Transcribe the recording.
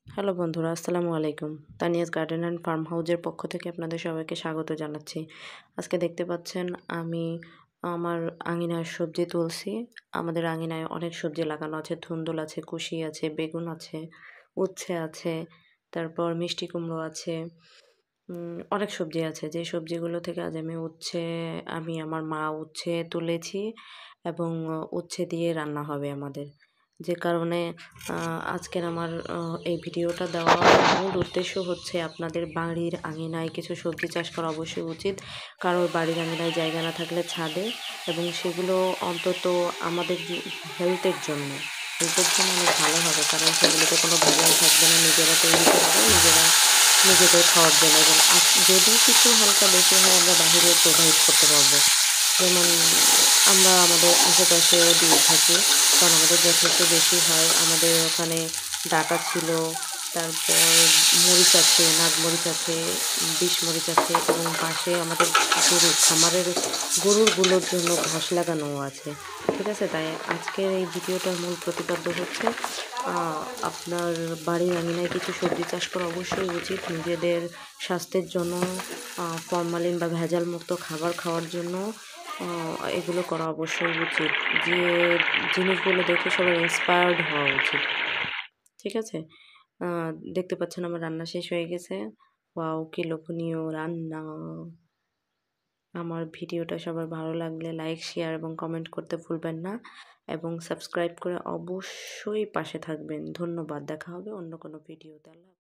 Hello বন্ধুরা, আসসালামু আলাইকুম। তানিয়াজ গার্ডেন অ্যান্ড ফার্ম হাউজের পক্ষ থেকে আপনাদের সবাইকে স্বাগত জানাচ্ছি। আজকে দেখতে পাচ্ছেন আমি আমার আঙিনায় সবজি তুলছি। আমাদের আঙিনায় অনেক সবজি লাগানো আছে। ধুন্দুল আছে, কুশি আছে, বেগুন আছে, উচ্ছে আছে, তারপর মিষ্টি কুমড়ো আছে। অনেক সবজি আছে। যে সবজিগুলো থেকে আজ আমি আমার মা উচ্ছে তুলেছি এবং উচ্ছে দিয়ে রান্না হবে আমাদের। যে কারণে আ আজকের আমার এই ভিডিওটা দেওয়ার মূল উদ্দেশ্য হচ্ছে আপনাদের বাড়ির আঙিনায় কিছু সবজি চাষ করা অবশ্যই উচিত। কারোর বাড়ির আঙিনায় জায়গা না থাকলে ছাদে এবং সেগুলো অন্তত আমাদের হেলথের জন্য অনেক ভালো হবে। কারণ সেগুলোতে কোনো ভেজাল থাকবে না। নিজেরা তৈরি করবো, নিজেদের খাওয়ার জন্য এবং যদি কিছু হালকা বেশি হয় আমরা বাহিরে প্রোভাইড করতে পারবো। যেমন আমরা আমাদের আশেপাশেও দিয়ে থাকি। কারণ আমাদের যথেষ্ট বেশি হয়। আমাদের ওখানে ডাঁটা ছিল, তারপর মরিচ আছে, নাগমরিচ আছে, বিশ মরিচ আছে এবং পাশে আমাদের গরুগুলোর জন্য ঘাস লাগানোও আছে। ঠিক আছে? তাই আজকের এই ভিডিওটার মূল প্রতিপাদ্য হচ্ছে আ আপনার বাড়ির আঙিনায় কিছু সবজি চাষ করা অবশ্যই উচিত। নিজেদের স্বাস্থ্যের জন্য ফরমালিন বা ভেজাল মুক্ত খাবার খাওয়ার জন্য আ এগুলো করা অবশ্যই উচিত। যে জিনিসগুলো দেখে সবার ইন্সপায়ার্ড হওয়া উচিত। ঠিক আছে? আ দেখতে পাচ্ছেন আমার রান্না শেষ হয়ে গেছে। ওয়াও! কি লোভনীয় রান্না। আমার ভিডিওটা সবার ভালো লাগলে লাইক, শেয়ার এবং কমেন্ট করতে ভুলবেন না এবং সাবস্ক্রাইব করে অবশ্যই পাশে থাকবেন। ধন্যবাদ। দেখা হবে অন্য কোনো ভিডিওতে।